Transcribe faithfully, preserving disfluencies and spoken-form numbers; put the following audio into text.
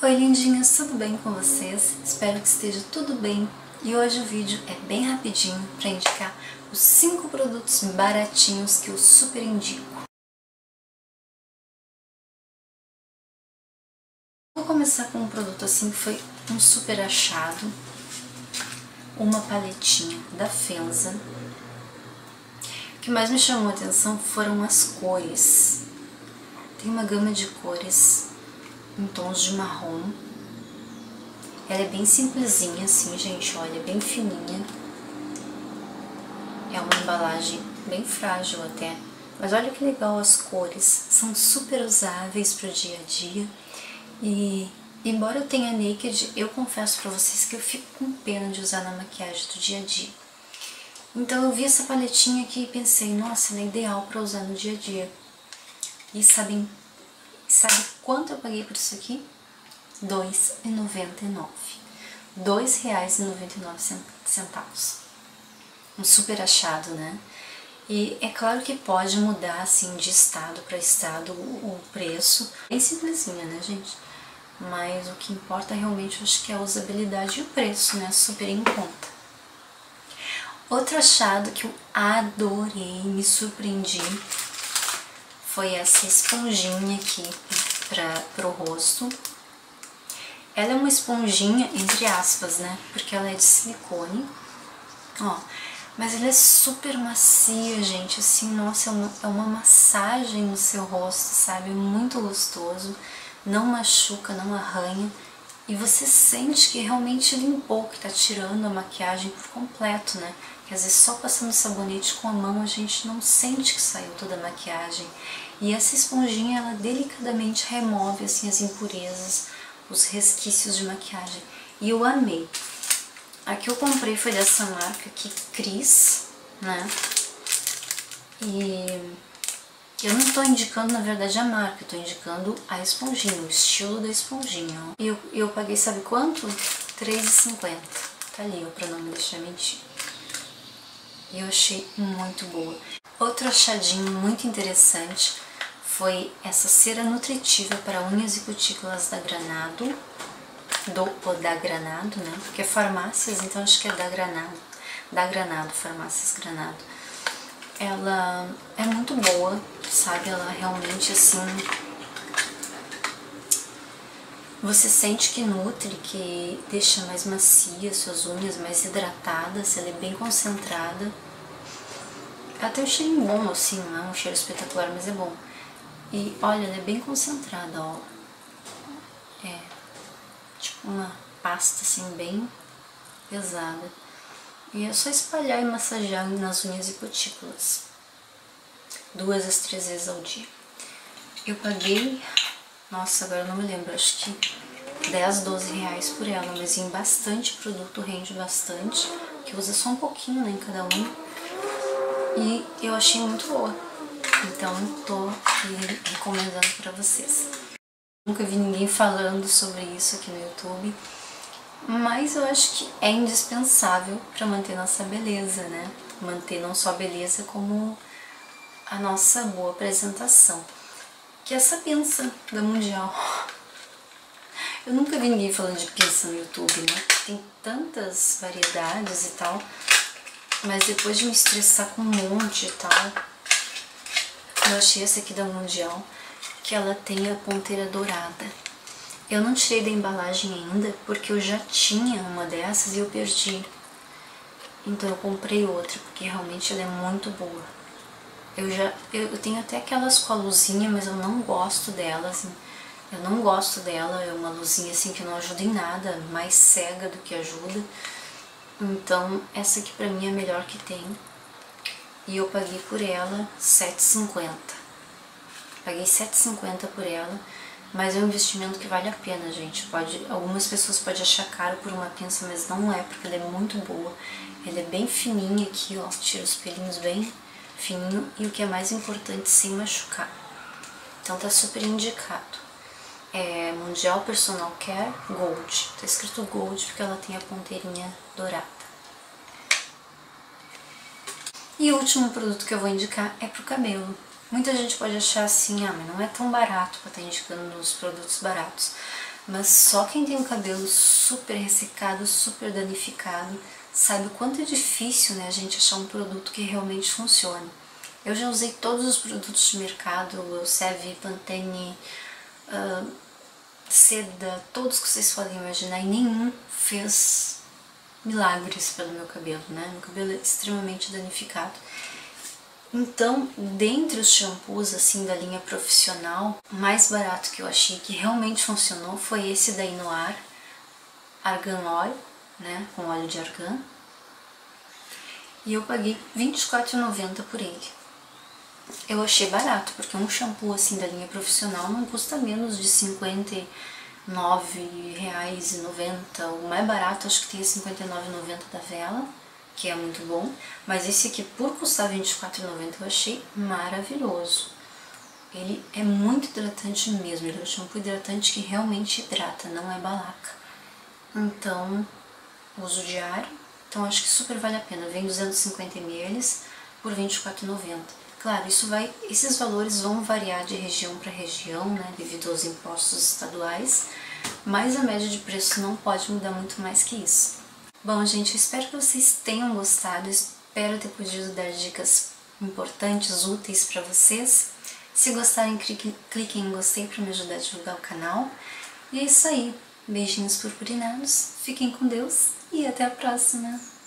Oi lindinhas, tudo bem com vocês? Espero que esteja tudo bem e hoje o vídeo é bem rapidinho para indicar os cinco produtos baratinhos que eu super indico. Vou começar com um produto assim que foi um super achado, uma paletinha da Fenza. O que mais me chamou a atenção foram as cores. Tem uma gama de cores em tons de marrom. Ela é bem simplesinha assim, gente, olha, bem fininha. É uma embalagem bem frágil até. Mas olha que legal as cores, são super usáveis para o dia a dia. E embora eu tenha Naked, eu confesso para vocês que eu fico com pena de usar na maquiagem do dia a dia. Então eu vi essa paletinha aqui e pensei, nossa, ela é ideal para usar no dia a dia. E sabem, sabe quanto eu paguei por isso aqui? dois reais e noventa e nove centavos. dois reais e noventa e nove centavos. Um super achado, né? E é claro que pode mudar assim de estado para estado o preço. Bem simplesinha, né, gente? Mas o que importa realmente eu acho que é a usabilidade e o preço, né? Super em conta. Outro achado que eu adorei, me surpreendi, foi essa esponjinha aqui para o rosto. Ela é uma esponjinha, entre aspas, né? Porque ela é de silicone. Ó, mas ela é super macia, gente. Assim, nossa, é uma, é uma massagem no seu rosto, sabe? Muito gostoso. Não machuca, não arranha. E você sente que realmente limpou, que tá tirando a maquiagem por completo, né? Que às vezes só passando sabonete com a mão a gente não sente que saiu toda a maquiagem. E essa esponjinha, ela delicadamente remove, assim, as impurezas, os resquícios de maquiagem. E eu amei. A que eu comprei foi dessa marca aqui, Cris, né? E eu não tô indicando, na verdade, a marca, eu tô indicando a esponjinha, o estilo da esponjinha. Ó. E eu, eu paguei, sabe quanto? três reais e cinquenta centavos. Tá ali, ó, pra não me deixar mentir. E eu achei muito boa. Outro achadinho muito interessante foi essa cera nutritiva para unhas e cutículas da Granado, do ou da Granado, né? Porque é farmácias, então acho que é da Granado, da Granado, farmácias Granado. Ela é muito boa, sabe? Ela realmente assim, você sente que nutre, que deixa mais macia suas unhas, mais hidratadas, ela é bem concentrada. Ela tem um cheirinho bom, assim, não é um cheiro espetacular, mas é bom. E olha, ela é bem concentrada, ó. É tipo uma pasta assim bem pesada. E é só espalhar e massagear nas unhas e cutículas. Duas às três vezes ao dia. Eu paguei, nossa, agora eu não me lembro, acho que dez, doze reais por ela, mas em bastante produto, rende bastante, que usa só um pouquinho, né, em cada um. E eu achei muito boa. Então tô recomendando pra vocês. Nunca vi ninguém falando sobre isso aqui no YouTube, mas eu acho que é indispensável para manter nossa beleza, né? Manter não só a beleza, como a nossa boa apresentação. Que é essa pinça da Mundial. Eu nunca vi ninguém falando de pinça no YouTube, né? Tem tantas variedades e tal, mas depois de me estressar com um monte e tal, eu achei essa aqui da Mundial, que ela tem a ponteira dourada. Eu não tirei da embalagem ainda, porque eu já tinha uma dessas e eu perdi. Então eu comprei outra, porque realmente ela é muito boa. Eu já eu tenho até aquelas com a luzinha, mas eu não gosto delas. Eu não gosto dela, é uma luzinha assim que não ajuda em nada, mais cega do que ajuda. Então essa aqui pra mim é a melhor que tem. E eu paguei por ela sete reais e cinquenta centavos. Paguei sete reais e cinquenta centavos por ela, mas é um investimento que vale a pena, gente. Pode, algumas pessoas podem achar caro por uma pinça, mas não é, porque ela é muito boa. Ela é bem fininha aqui, ó, tira os pelinhos bem fininho e o que é mais importante, sem machucar. Então tá super indicado. É Mundial Personal Care Gold. Tá escrito Gold porque ela tem a ponteirinha dourada. E o último produto que eu vou indicar é pro cabelo. Muita gente pode achar assim, ah, mas não é tão barato para estar indicando os produtos baratos. mas só quem tem o cabelo super ressecado, super danificado, sabe o quanto é difícil, né, a gente achar um produto que realmente funcione. Eu já usei todos os produtos de mercado, o Seve, Pantene, uh, Seda, todos que vocês podem imaginar, e nenhum fez milagres pelo meu cabelo, né? Meu cabelo é extremamente danificado. Então, dentre os shampoos assim da linha profissional, o mais barato que eu achei que realmente funcionou foi esse da Inoar, Argan Oil, né, com óleo de argan. E eu paguei vinte e quatro reais e noventa centavos por ele. Eu achei barato, porque um shampoo assim da linha profissional não custa menos de cinquenta e nove reais e noventa centavos. O mais barato acho que tem cinquenta e nove reais e noventa centavos da Vela, que é muito bom, mas esse aqui, por custar vinte e quatro reais e noventa centavos, eu achei maravilhoso. Ele é muito hidratante mesmo, ele é um shampoo hidratante que realmente hidrata, não é balaca. Então, uso diário, então acho que super vale a pena. Vem duzentos e cinquenta mililitros por vinte e quatro reais e noventa centavos. Claro, isso vai, esses valores vão variar de região para região, né, devido aos impostos estaduais, mas a média de preço não pode mudar muito mais que isso. Bom, gente, eu espero que vocês tenham gostado, espero ter podido dar dicas importantes, úteis para vocês. Se gostarem, cliquem em gostei para me ajudar a divulgar o canal. E é isso aí, beijinhos purpurinados, fiquem com Deus e até a próxima!